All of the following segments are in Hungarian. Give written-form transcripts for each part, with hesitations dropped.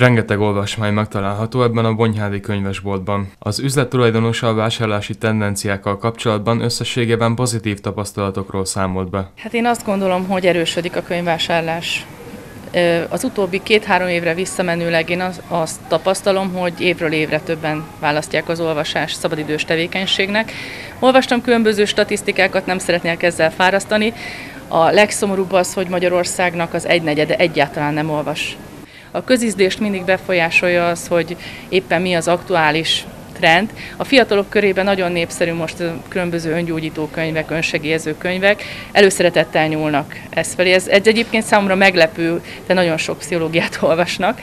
Rengeteg olvasmány megtalálható ebben a Bonyhádi könyvesboltban. Az üzlet tulajdonosa a vásárlási tendenciákkal kapcsolatban összességében pozitív tapasztalatokról számolt be. Hát én azt gondolom, hogy erősödik a könyvvásárlás. Az utóbbi 2-3 évre visszamenőleg én azt tapasztalom, hogy évről évre többen választják az olvasást szabadidős tevékenységnek. Olvastam különböző statisztikákat, nem szeretnék ezzel fárasztani. A legszomorúbb az, hogy Magyarországnak az egynegyede egyáltalán nem olvas. A közízlést mindig befolyásolja az, hogy éppen mi az aktuális trend. A fiatalok körében nagyon népszerű most a különböző öngyógyító könyvek, önsegélyező könyvek, előszeretettel nyúlnak ez felé. Ez egyébként számomra meglepő, de nagyon sok pszichológiát olvasnak.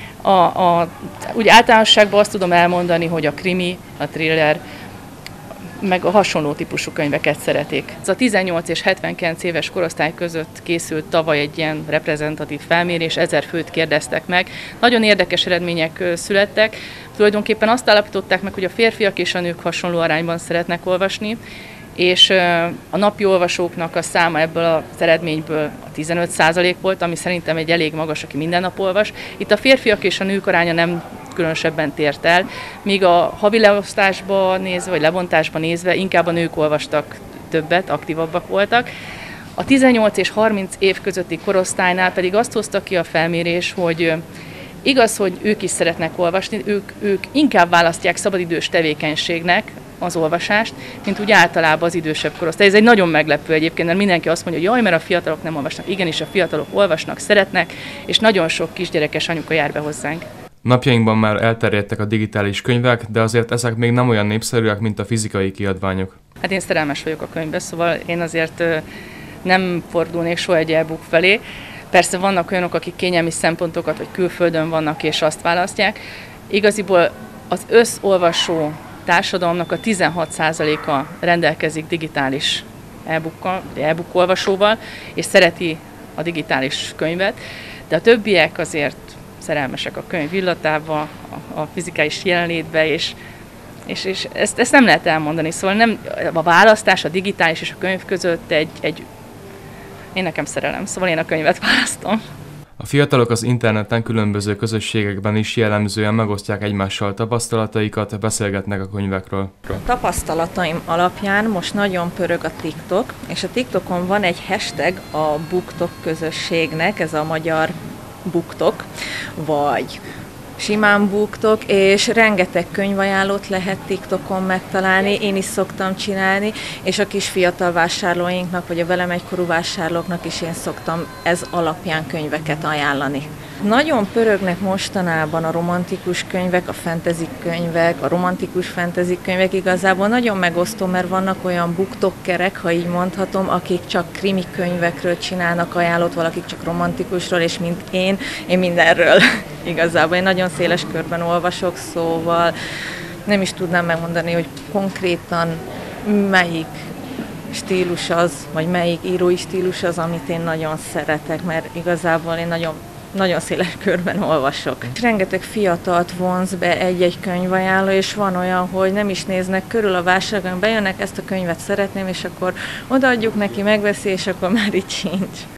Úgy általánosságban azt tudom elmondani, hogy a krimi, a thriller, meg a hasonló típusú könyveket szeretik. Ez a 18 és 79 éves korosztály között készült tavaly egy ilyen reprezentatív felmérés, 1000 főt kérdeztek meg. Nagyon érdekes eredmények születtek. Tulajdonképpen azt állapították meg, hogy a férfiak és a nők hasonló arányban szeretnek olvasni, és a napi olvasóknak a száma ebből az eredményből 15% volt, ami szerintem egy elég magas, aki minden nap olvas. Itt a férfiak és a nők aránya nem különösebben tért el, míg a havi leosztásba nézve, vagy lebontásba nézve inkább a nők olvastak többet, aktívabbak voltak. A 18 és 30 év közötti korosztálynál pedig azt hozta ki a felmérés, hogy igaz, hogy ők is szeretnek olvasni, ők inkább választják szabadidős tevékenységnek az olvasást, mint úgy általában az idősebb korosztály. Ez egy nagyon meglepő egyébként, mert mindenki azt mondja, hogy jaj, mert a fiatalok nem olvasnak. Igenis, a fiatalok olvasnak, szeretnek, és nagyon sok kisgyerekes anyuka jár be hozzánk. Napjainkban már elterjedtek a digitális könyvek, de azért ezek még nem olyan népszerűek, mint a fizikai kiadványok. Hát én szerelmes vagyok a könyvbe, szóval én azért nem fordulnék soha egy e-book felé. Persze vannak olyanok, akik kényelmi szempontokat, vagy külföldön vannak, és azt választják. Igaziból az összolvasó társadalomnak a 16%-a rendelkezik digitális e-bookkal, e-book olvasóval, és szereti a digitális könyvet, de a többiek azért szerelmesek a könyv illatába, a fizikális jelenlétbe, és ezt nem lehet elmondani. Szóval nem, a választás a digitális és a könyv között én nekem szerelem, szóval én a könyvet választom. A fiatalok az interneten különböző közösségekben is jellemzően megosztják egymással tapasztalataikat, beszélgetnek a könyvekről. Tapasztalataim alapján most nagyon pörög a TikTok, és a TikTokon van egy hashtag a BookTok közösségnek, ez a magyar BookTok, vagy simán BookTok, és rengeteg könyvajánlót lehet TikTokon megtalálni, én is szoktam csinálni, és a kis fiatal vásárlóinknak, vagy a velem egykorú vásárlóknak is én szoktam ez alapján könyveket ajánlani. Nagyon pörögnek mostanában a romantikus könyvek, a fantasy könyvek, a romantikus fantasy könyvek, igazából nagyon megosztó, mert vannak olyan booktokkerek, ha így mondhatom, akik csak krimi könyvekről csinálnak ajánlót, valakik csak romantikusról, és mint én mindenről. Igazából én nagyon széles körben olvasok, szóval nem is tudnám megmondani, hogy konkrétan melyik stílus az, vagy melyik írói stílus az, amit én nagyon szeretek, mert igazából én nagyon széles körben olvasok. Rengeteg fiatalt vonz be egy-egy könyvajánló, és van olyan, hogy nem is néznek körül a vásárlókon, bejönnek, ezt a könyvet szeretném, és akkor odaadjuk neki, megveszi, és akkor már így sincs.